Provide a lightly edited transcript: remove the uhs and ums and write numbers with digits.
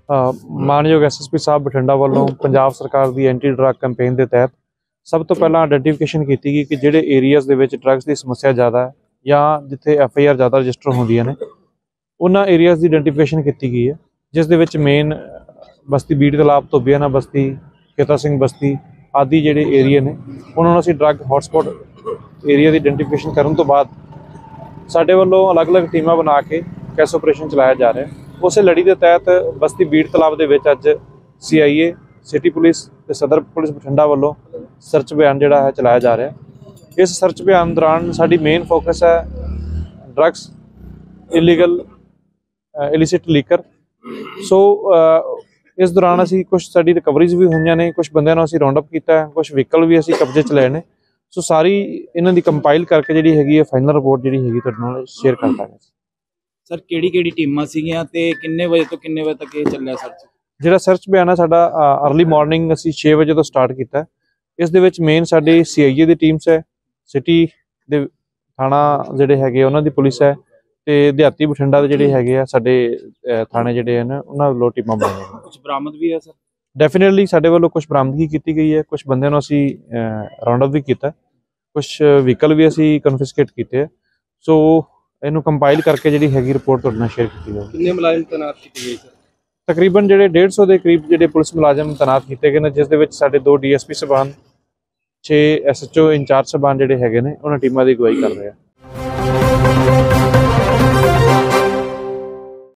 मानयोग SSP साहब बठिंडा वालों पंजाब सरकार की एंटी ड्रग कैंपेन के तहत सब तो पहला आइडेंटिफिकेशन की गई कि जोड़े एरीआज़ के ड्रग्स की समस्या ज़्यादा है या जिथे FIR ज़्यादा रजिस्टर होंदियां ने उन्होंने एरीआज़ की आइडेंटिफिकेशन की गई है, जिस दे विच मेन बस्ती बीड़ तलाब धोबियाना बस्ती खेता सिंह बस्ती आदि जोड़े एरिए ने उन्होंने असीं ड्रग हॉटस्पॉट एरिया की आइडेंटिफिकेशन करने तो बाद साडे वालों अलग अलग टीमां बना के कैस ऑपरेशन चलाया जा रहा है। उस लड़ी के तहत बस्ती बीड़ तलाब के विच अज CIA सिटी पुलिस ते सदर पुलिस बठिंडा वालों सर्च अभियान जिहड़ा है चलाया जा रहा है। इस सर्च अभियान दौरान साडी मेन फोकस है drugs illegal illicit liquor. So इस दौरान असी कुछ साडी रिकवरीज भी हुई ने, कुछ बंदियां नूं असीं राउंड अप किया, कुछ व्हीकल भी असीं कब्जे च लए ने। सो सारी इन्हां दी कंपाइल करके जिहड़ी हैगी है फाइनल रिपोर्ट जिहड़ी हैगी तुहाडे नाल शेयर कर दांगे। सर किहड़ी टीमां सीगीआं ते किन्ने बजे तो किन्ने बजे तक ये चलिया सर्च? जिहड़ा सर्च अभियान है साडा अर्ली मॉर्निंग असीं 6 बजे तो स्टार्ट किया। इस दे विच मेन साडी CIA दी टीम्स है, सिटी दे थाणा जिहड़े हैगे उन्हां दी पुलिस है ते देहाती बठिंडा दे जिहड़े हैगे आ साडे थाणे जिहड़े हैं उन्हां वल्लों टीमां बनाईआं ने। कुछ बरामद भी है सर? डेफिनेटली साडे वल्लों कुछ बरामदगी की गई है, कुछ बंदियां नूं असीं राउंड अप भी किया, कुछ व्हीकल भी असीं कन्फिस्केट कीते है। सो इनू कंपाइल करके जिहड़ी हैगी रिपोर्ट तुहाडे नाल शेयर की जाएगी। कितने मुलाजिम तैनात किए गए सर? तकरीबन जिहड़े 150 के करीब जिहड़े पुलिस मुलाजम तैनात किए गए हैं, जिस दे विच साडे 2 DSP साहबान 6 SHO इंचार्ज साहबान जिहड़े हैगे ने उन्हां टीमां दी अगवाई कर रहे हैं।